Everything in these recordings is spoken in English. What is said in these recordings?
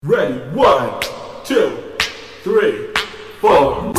Ready, 1, 2, 3, 4.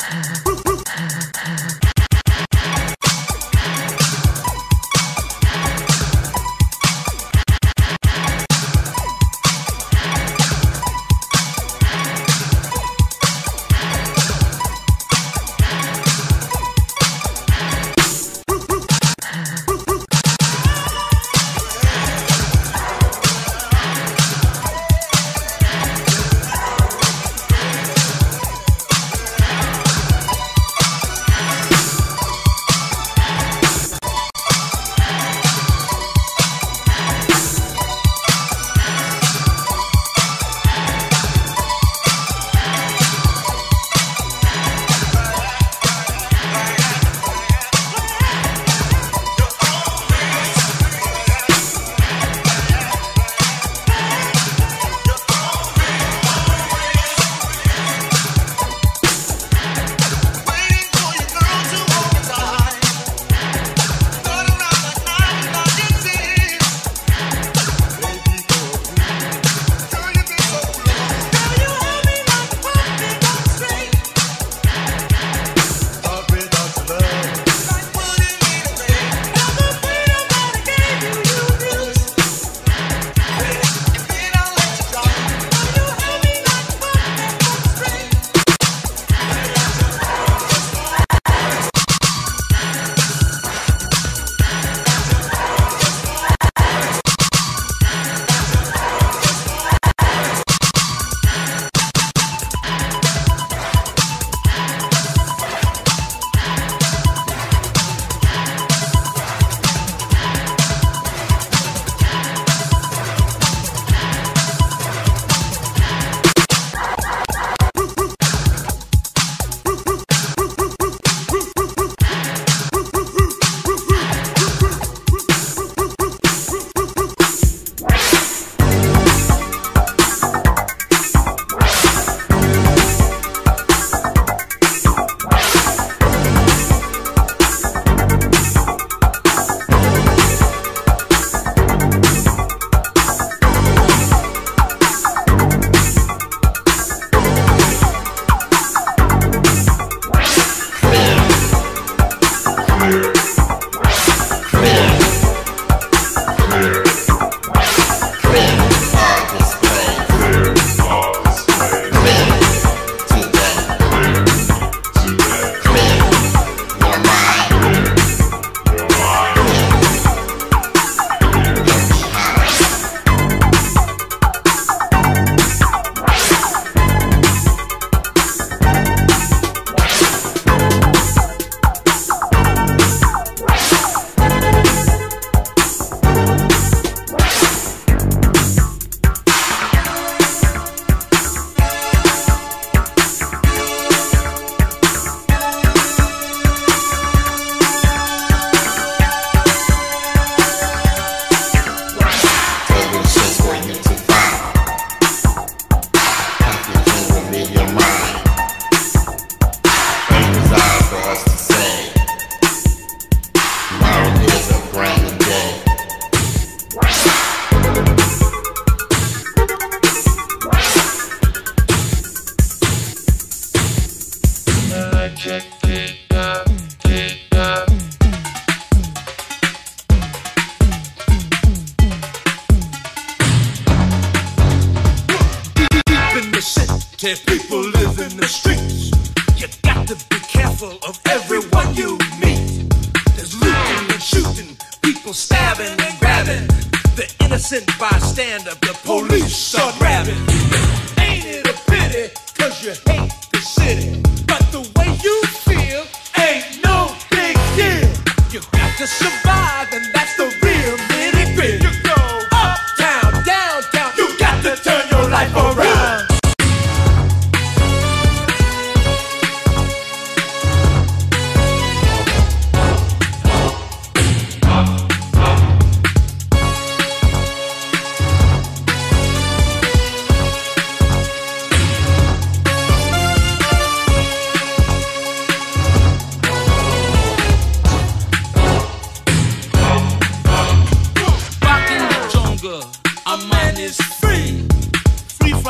People live in the streets. You got to be careful of everyone you meet. There's looting and shooting, people stabbing and grabbing. The innocent bystander, the police are grabbing. Ain't it a pity, 'cause you hate the city, but the way you feel ain't no big deal. You got to survive, and that's the real nitty-gritty. You go uptown, downtown, you got to turn your life around.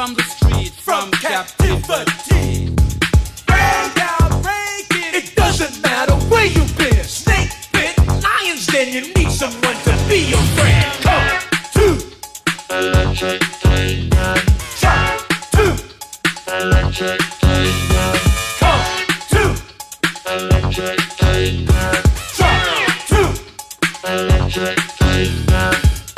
from the street, from captivity. Break out, break it. It doesn't matter where you've been. Snake bit, lions, then you need someone to be your friend. Come to Electric Kingdom. Come to Electric Kingdom. Come to Electric Kingdom. Come to Electric Kingdom.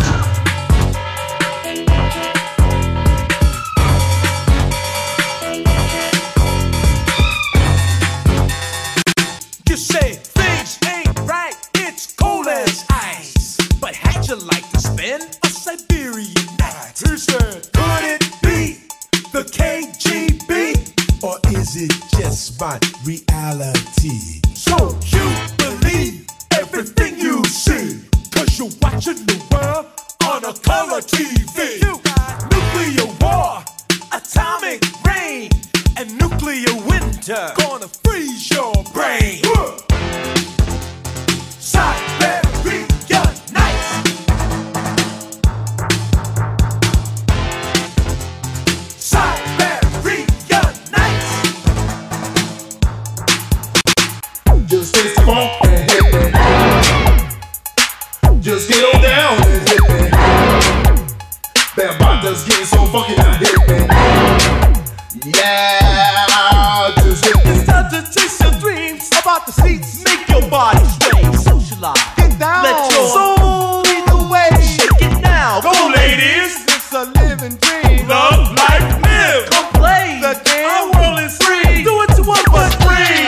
You say things ain't right, it's cold as ice. But how'd you like to spend a Siberian night? He said, could it be the KGB? Or is it just my reality? So you believe everything you see, 'cause you're watching the world on a color TV. You got nuclear war, atomic rain, and nuclear winter gonna freeze your brain. Siberian nights. Siberian nights. Just taste the funk and hit me. Just get on down and hit me. That bottom's getting so funky now, hit me. Yeah, just hit me. It's time to chase your dreams about the seats. Make your body sway, socialize. Get down. Let your soul lead the way. Shake it now. Go, ladies. It's a living dream. Love, life, live. Come play. The game. Our world is free. Do what you want, but free.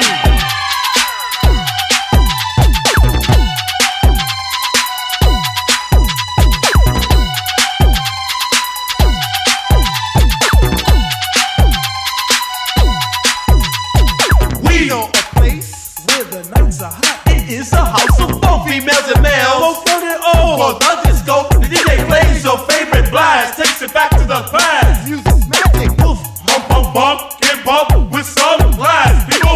We know a place where the nights are hot. It is a house of both females and males. Both fun and old. For the disco, the DJ plays your favorite blast. Takes it back to the past. Music's magic. Poof, bump, bump, bump, get bump with some glass. People.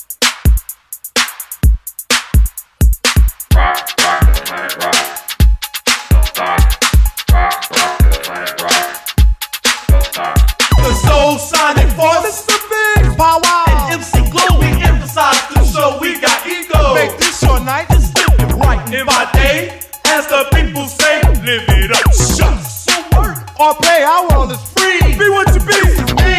Rock the planet rock. Don't stop. Rock the planet rock. Don't stop. The soul sonic force. It's the big Power. and MC Glow. We emphasize the show. We got ego. Make this your night. Just live it right in my day. As the people say, live it up. Shucks. So work Or play. Our world is free. be what you be. Me.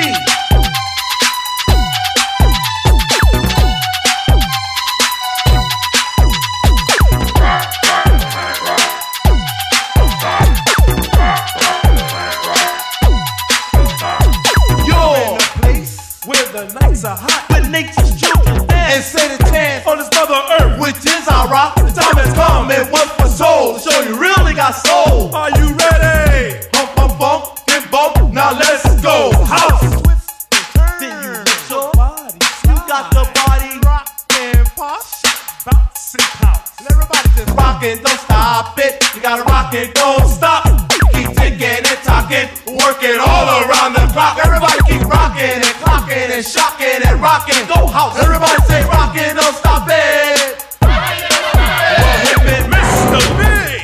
Rock the planet rock. Don't stop. Rock the planet rock. Don't stop. You're In a place where the nights are hot. With nature's children and dance say the chance. on this mother earth, which is our rock. The time has come and once for soul to show you really got soul. Are you ready? Bump, bump, bump, get bump. Now let's go. House. Then you let your body. You got the body. Rock and pop. Bounce and pounce. And everybody just rock. Rockin', don't stop it. You gotta rock it, don't stop. Keep ticking and talking, working all around the clock. Everybody keep rocking and clocking and shocking and rocking. Go house. Everybody say rockin', don't stop it. Hit me, Mr. Big.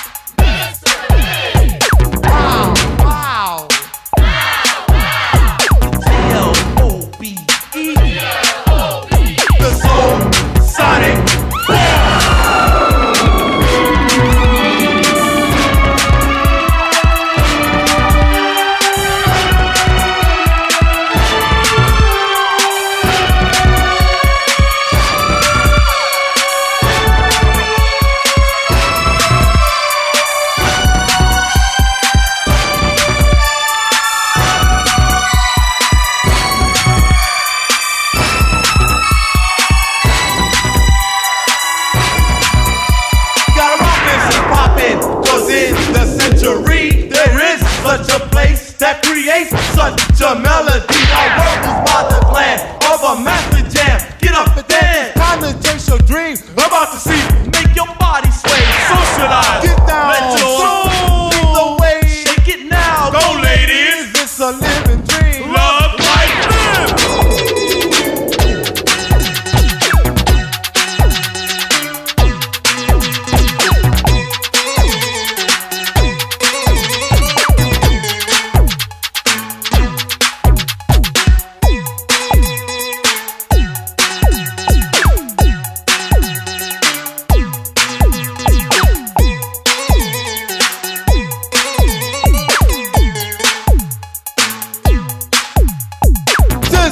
Wow. Wow. L-O-B-E. The Soul Sonic. Gotta rock this and poppin', 'cause in the century there is such a place that creates such a melody. Our world is by the plan of a master jam. Get up and dance. Time to chase your dream. About to see, make your body sway. Socialize. Get down. Let your soul Lead the way. shake it now. Go, ladies. It's a living dream. Love, life, live.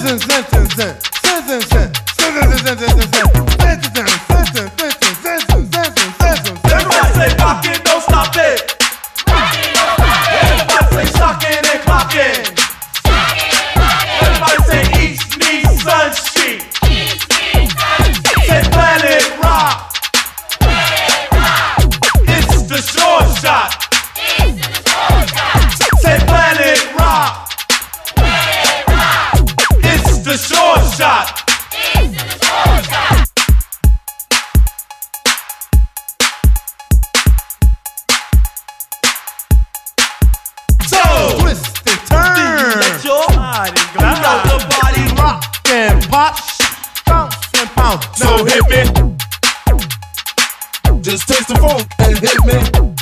Everybody say rock it, don't stop it. Everybody say suckin' and clockin'. Everybody say East meets Sun Street. Say Planet Rock. It's the short shot. Say Planet Rock. It's the short shot. Twist and turn. Let your body go. You know the body rock. Rock and pop. Bounce and pound. So hit me. Just taste the funk and hit me.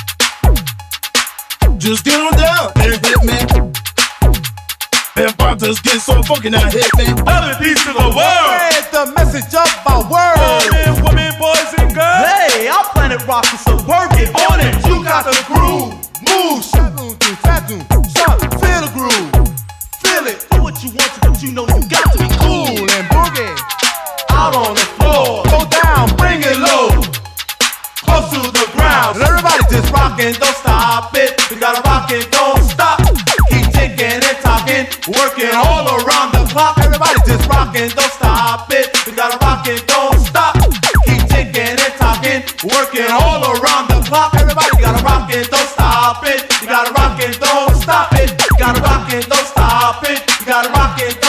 Just get on down and hit me. And pop just get so funky now hit me. Other piece of the world. Spread the message of our world. Men, women, boys, and girls. Hey, our Planet Rock is so work it on it. You got the groove. Move, shadoon, do, shadoon, shot, feel the groove, feel it, Do what you want to, but you know you got to be cool cool. and boogie. Out on the floor. Go down, bring it low. Close to the ground. And everybody just Rockin', don't stop it. We gotta rock it, don't stop. Keep ticking and talking, working all around the clock. Everybody just Rockin', don't stop it. We gotta rock it, don't stop. Keep ticking and talking, working all around the clock. Everybody gotta rock it, don't stop it. You gotta rock it, don't stop it. You gotta rock it, don't stop it. You gotta rock it,